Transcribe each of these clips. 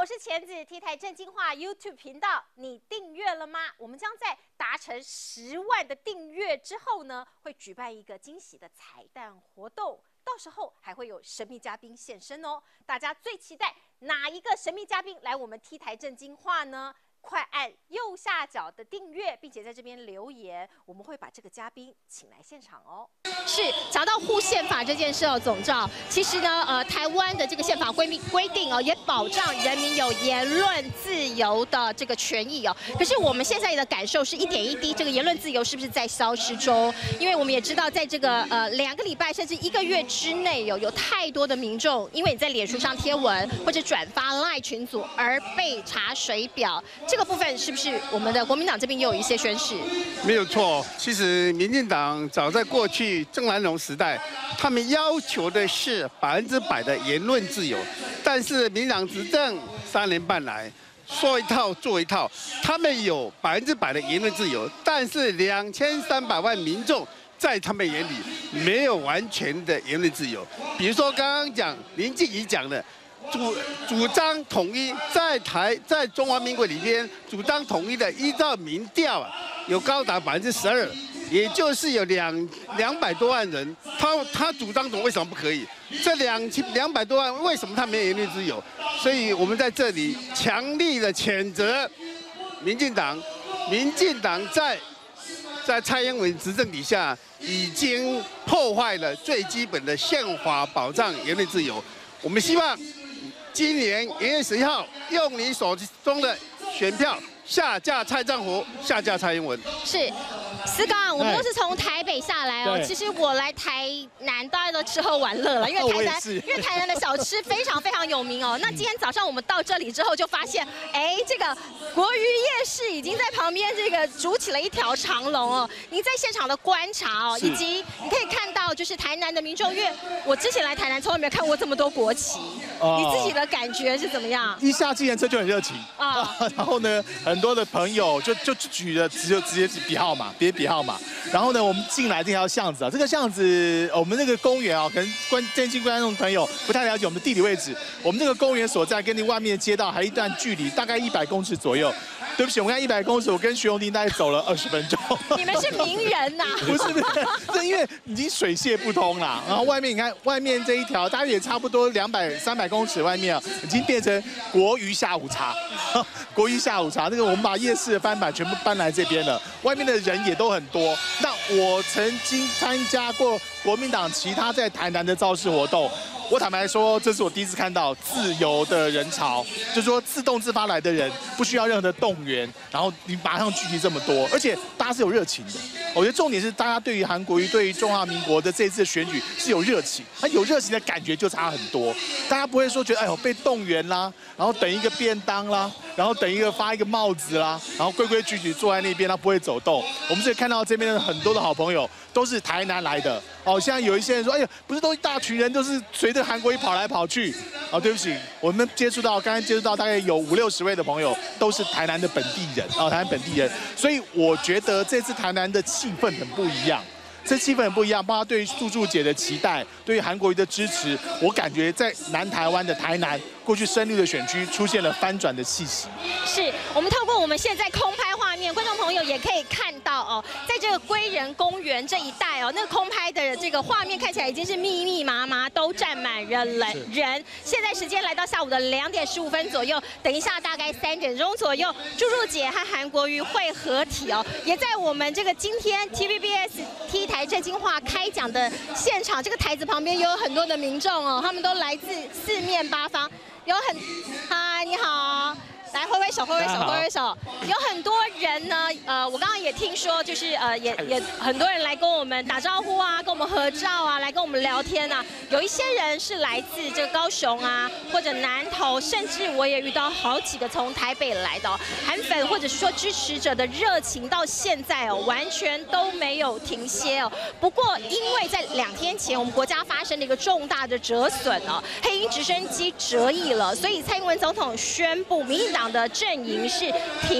我是钳子 T 台正经话 YouTube 频道，你订阅了吗？我们将在达成10万的订阅之后呢，会举办一个惊喜的彩蛋活动，到时候还会有神秘嘉宾现身哦。大家最期待哪一个神秘嘉宾来我们 T 台正经话呢？快按右下角的订阅，并且在这边留言，我们会把这个嘉宾请来现场哦。是讲到护宪法这件事哦，总召，其实呢，台湾的这个宪法规定哦，也保障人民有言论自由的这个权益哦。可是我们现在的感受是一点一滴，这个言论自由是不是在消失中？因为我们也知道，在这个2个礼拜甚至1个月之内有太多的民众，因为你在脸书上贴文或者转发 LINE 群组而被查水表。这个部分是不是我们的国民党这边也有一些宣示？ 没有错，其实民进党早在过去郑南榕时代，他们要求的是100%的言论自由，但是民进党执政3年半来，说一套做一套，他们有100%的言论自由，但是2300万民众在他们眼里没有完全的言论自由。比如说刚刚讲林静怡讲的。主张统一，在中华民国里边主张统一的，依照民调啊，有高达12%，也就是有200多万人，他主张统为什么不可以？这200多万为什么他没有言论自由？所以我们在这里强力的谴责民进党，在蔡英文执政底下已经破坏了最基本的宪法保障言论自由。我们希望。今年1月11号，用你手中的选票下架蔡丈夫，下架蔡英文。是，思刚，我们都是从台北下来哦。其实我来台南大家都吃喝玩乐了，因为台南的小吃非常非常有名哦。那今天早上我们到这里之后，就发现，哎，这个国鱼夜市已经在旁边这个筑起了一条长龙哦。您在现场的观察哦，以及你可以看到，就是台南的民众，因为我之前来台南从来没有看过这么多国旗。你自己的感觉是怎么样？ 一下计程车就很热情啊，然后呢，很多的朋友就举了直接比号码，比号码。然后呢，我们进来这条巷子啊，这个巷子我们那个公园啊，可能电信观众朋友不太了解我们的地理位置。我们这个公园所在跟你外面的街道还一段距离，大概100公尺左右。对不起，我看100公尺，我跟徐荣婷大概走了20分钟。 你们是名人呐？ 不是，这因为已经水泄不通啦。然后外面你看，外面这一条大概也差不多200-300公尺外面啊，已经变成国鱼下午茶。国鱼下午茶，那个我们把夜市的翻版全部搬来这边了，外面的人也都很多。那我曾经参加过国民党其他在台南的造势活动。我坦白说，这是我第一次看到自由的人潮，就是说自动自发来的人，不需要任何的动员，然后你马上聚集这么多，而且大家是有热情的。我觉得重点是大家对于韩国瑜、对于中华民国的这一次的选举是有热情，他有热情的感觉就差很多。大家不会说觉得哎呦被动员啦，然后等一个便当啦，然后等发一个帽子啦，然后规规矩矩坐在那边，他不会走动。我们这里看到这边的很多的好朋友都是台南来的哦，现在有一些人说，哎呀，不是都一大群人都是随着韩国瑜跑来跑去哦，对不起，我们刚才接触到大概有50-60位的朋友都是台南的本地人哦，台南本地人，所以我觉得这次台南的气氛很不一样。这气氛很不一样，包括对于素姐的期待，对于韩国瑜的支持，我感觉在南台湾的台南过去深绿的选区出现了翻转的气息。 是我们透过我们现在空拍画面，观众朋友也可以看到哦，在这个归仁公园这一带哦，那个空拍的这个画面看起来已经是密密麻麻，都站满人。现在时间来到下午的2点15分左右，等一下大概3点钟左右，朱朱姐和韩国瑜会合体哦，也在我们这个今天 TVBS T 台正经话开讲的现场，这个台子旁边有很多的民众哦，他们都来自4面8方，嗨，你好。来挥挥手，有很多人呢，我刚刚也听说，就是也很多人来跟我们打招呼啊，跟我们合照啊，来跟我们聊天啊。有一些人是来自这个高雄啊，或者南投，甚至我也遇到好几个从台北来的韩粉，或者是说支持者的热情，到现在哦，完全都没有停歇哦。不过，因为在2天前，我们国家发生了一个重大的折损哦，黑鹰直升机折翼了，所以蔡英文总统宣布，民进党的阵营是停止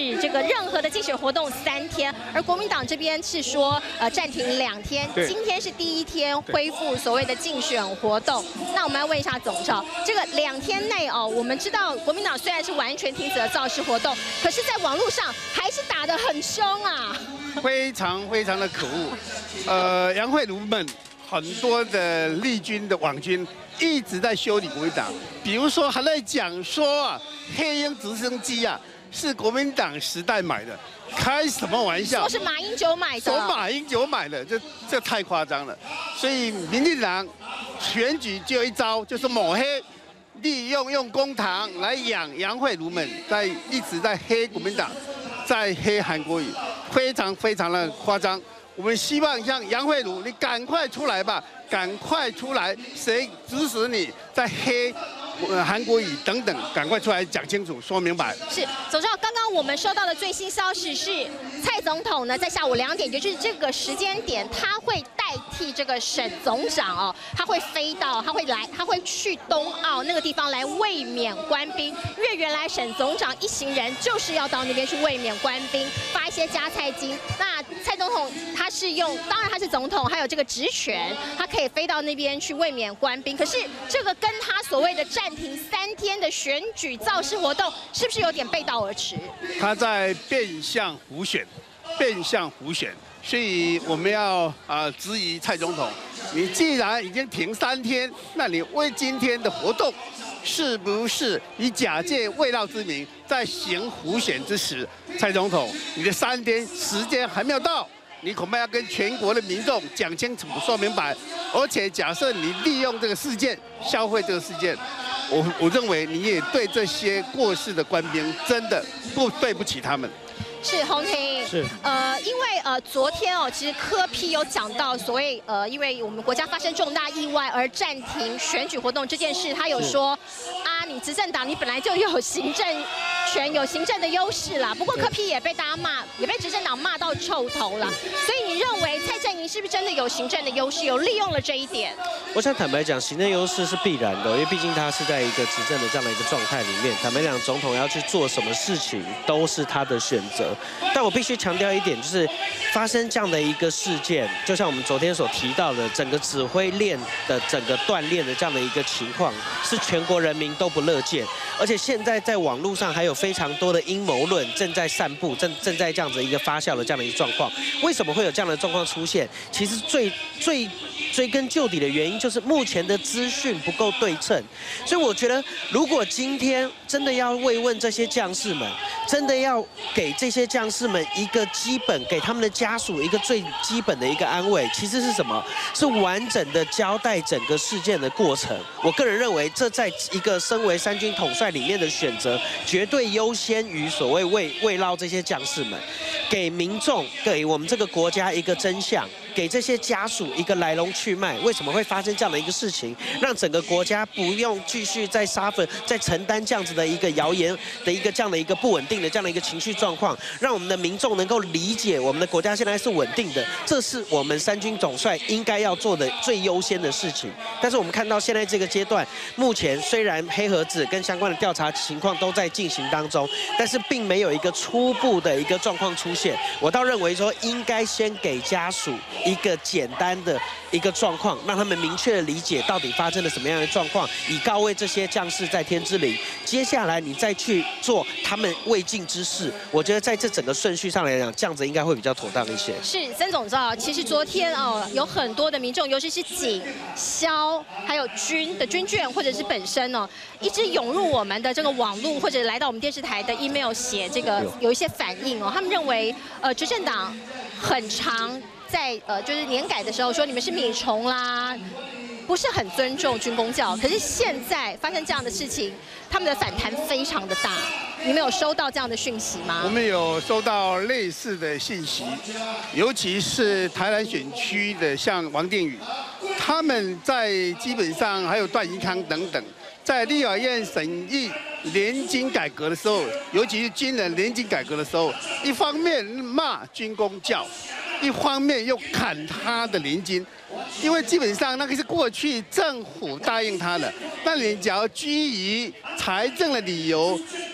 止这个任何的竞选活动3天，而国民党这边是说暂停2天，今天是第1天恢复所谓的竞选活动。那我们要问一下总召，这个2天内哦，我们知道国民党虽然是完全停止了造势活动，可是在网络上还是打得很凶啊， 非常的可恶。杨慧茹们很多的绿军的网军一直在修理国民党，比如说还在讲说啊，黑鹰直升机啊是国民党时代买的，开什么玩笑？ 说是马英九买的， 说马英九买的，这太夸张了。所以民进党选举就有一招，就是抹黑，利用公帑来养杨慧茹们，一直在黑国民党，在黑韩国瑜，非常的夸张。我们希望像杨慧茹，你赶快出来吧，赶快出来，谁指使你在黑韩国瑜等等，赶快出来讲清楚、说明白。 是，总召，刚刚我们收到的最新消息是，蔡总统呢在下午2点，也就是这个时间点，他会代替这个沈总长哦，他会去东澳那个地方来卫冕官兵，因为原来沈总长一行人就是要到那边去卫冕官兵，发一些加菜金。那蔡总统他是当然他是总统，还有这个职权，他可以飞到那边去卫冕官兵。可是这个跟他所谓的暂停3天的选举造势活动，是不是有点背道而驰？ 他在变相胡选，所以我们要质疑蔡总统，你既然已经停3天，那你为今天的活动，是不是以假借未到之名在行胡选之实？蔡总统，你的3天时间还没有到，你恐怕要跟全国的民众讲清楚、说明白。而且假设你利用这个事件消费这个事件，我认为你也对这些过世的官兵真的对不起他们。 是洪庭， 是因为昨天哦，其实柯 P 有讲到所谓因为我们国家发生重大意外而暂停选举活动这件事，他有说啊，你执政党你本来就有行政权、有行政的优势啦。不过柯 P 也被大家骂，也被执政党骂到臭头了。所以你认为蔡阵营是不是真的有行政的优势，有利用了这一点？ 我想坦白讲，行政优势是必然的，因为毕竟他是在一个执政的这样的一个状态里面。坦白讲，总统要去做什么事情都是他的选择。但我必须强调一点，就是发生这样的一个事件，就像我们昨天所提到的，整个指挥链的整个断裂的这样的一个情况，是全国人民都不乐见。而且现在在网络上还有非常多的阴谋论正在散布，正在这样子一个发酵的这样的一个状况。为什么会有这样的状况出现？其实最追根究底的原因就是目前的资讯不够对称。所以我觉得，如果今天真的要慰问这些将士们，真的要给这些将士们一个基本，给他们的家属一个最基本的一个安慰，其实是什么？是完整的交代整个事件的过程。我个人认为，这在一个身为3军统帅里面的选择，绝对优先于所谓慰劳这些将士们，给民众，给我们这个国家一个真相，给这些家属一个来龙去脉，为什么会发生这样的一个事情，让整个国家不用继续再再承担这样子的一个谣言的一个这样的一个不稳定的这样的一个情绪状况，让我们的民众能够理解我们的国家现在是稳定的，这是我们3军总帅应该要做的最优先的事情。但是我们看到现在这个阶段，目前虽然黑盒子跟相关的调查情况都在进行当中，但是并没有一个初步的一个状况出现。我倒认为说，应该先给家属一个简单的一个状况，让他们明确的理解到底发生了什么样的状况，以告慰这些将士在天之灵。接下来你再去做他们未尽之事，我觉得在这整个顺序上来讲，这样子应该会比较妥当一些。 是曾总召，其实昨天有很多的民众，尤其是警、消还有军的军眷或者是本身一直涌入我们的这个网络或者来到我们电视台的 email 写这个有一些反应他们认为执政党很常在就是年改的时候说你们是米虫啦，不是很尊重军公教。可是现在发生这样的事情，他们的反弹非常的大。你们有收到这样的讯息吗？ 我们有收到类似的信息，尤其是台南选区的，像王定宇，他们在基本上还有段宜康等等，在立法院审议年金改革的时候，尤其是军人年金改革的时候，一方面骂军公教，一方面又砍他的年金，因为基本上那个是过去政府答应他的，那你只要基于财政的理由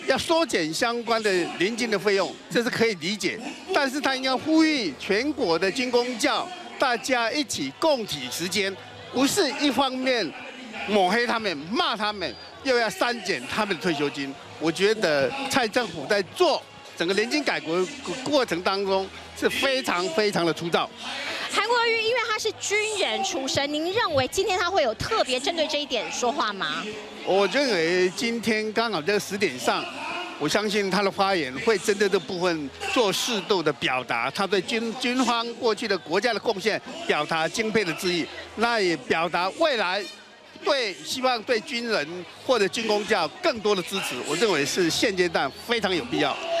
要缩减相关的年金的费用，这是可以理解。但是他应该呼吁全国的军公教大家一起共体时艰，不是一方面抹黑他们、骂他们，又要删减他们的退休金。我觉得蔡政府在做整个年金改革过程当中是非常的粗糙。 韩国瑜因为他是军人出身，您认为今天他会有特别针对这一点说话吗？ 我认为今天刚好这个时点上，我相信他的发言会针对这部分做适度的表达，他对军方过去的国家的贡献表达敬佩的致意，那也表达未来希望对军人或者军公教更多的支持，我认为是现阶段非常有必要。